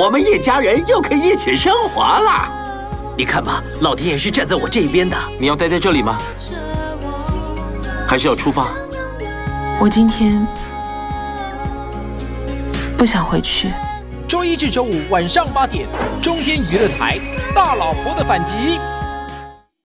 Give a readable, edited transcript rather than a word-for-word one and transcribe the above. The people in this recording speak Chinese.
我们叶家人又可以一起生活了。 你看吧，老天爷是站在我这一边的。 你要待在这里吗？还是要出发？ 我今天不想回去。 周一至周五晚上8点，中天娱乐台《大老婆的反击》。